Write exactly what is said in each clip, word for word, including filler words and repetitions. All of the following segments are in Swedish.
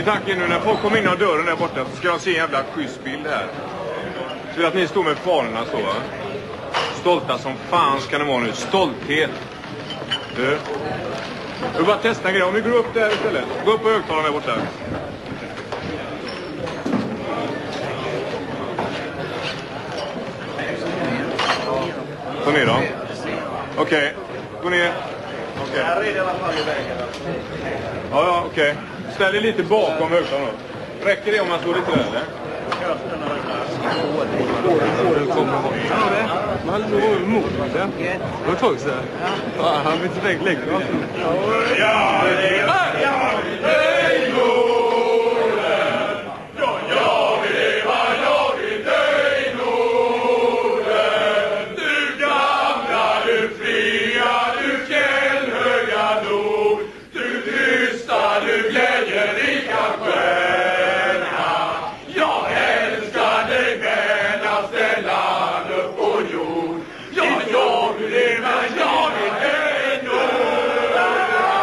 tanken nu när folk kommer in av dörren där borta så ska de se en jävla schysst bild här. Så vill att ni står med fanorna så, va? Stolta som fan ska ni vara nu. Stolthet. Du. Jag vill bara testa en grej. Om vi går upp där istället. Gå upp på högtalaren där borta. Ta ner dem. Okej. Okay. Gå ner. Okej. Här är det i alla fall i vägen. Ja, ja, okej. Okay. Ställ dig lite bakom högtalaren. Räcker det om man står lite där, eller? Du kommer bort. Ja, det. Man har emot det. Det var tog så. Ja, han vill inte lägga lägga. Ja, det är hej Norden. Ja, jag vill leva, jag vill dö i Norden. Du gamla, du fria, du fjällhöga nord. Du tysta, du glädjerika sköna. Jag älskar dig vänaste land upp på jord. Ja, jag vill leva, jag vill dö i Norden.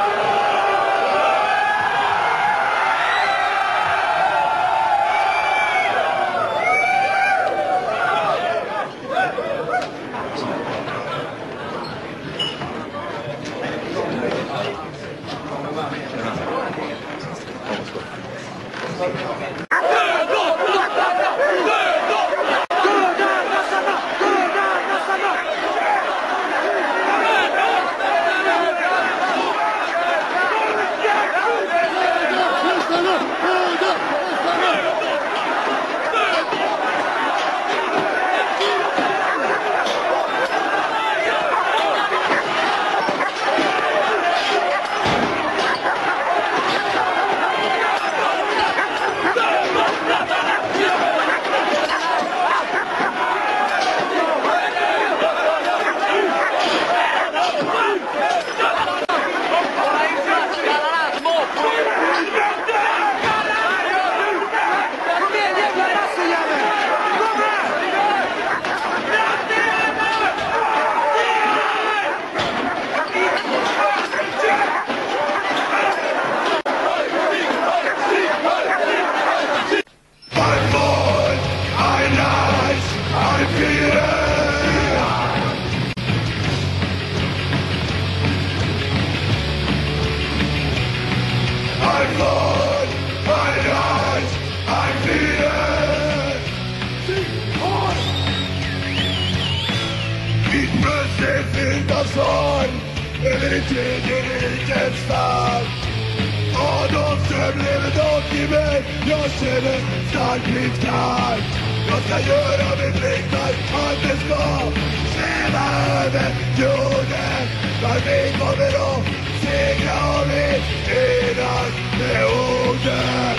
Över i tredje rikets fall. Adolfström lever dock i mig. Jag känner starkt mitt kall. Jag ska göra min plikt för att det ska sväva över jorden. För vi kommer att segra om vi enas med orden.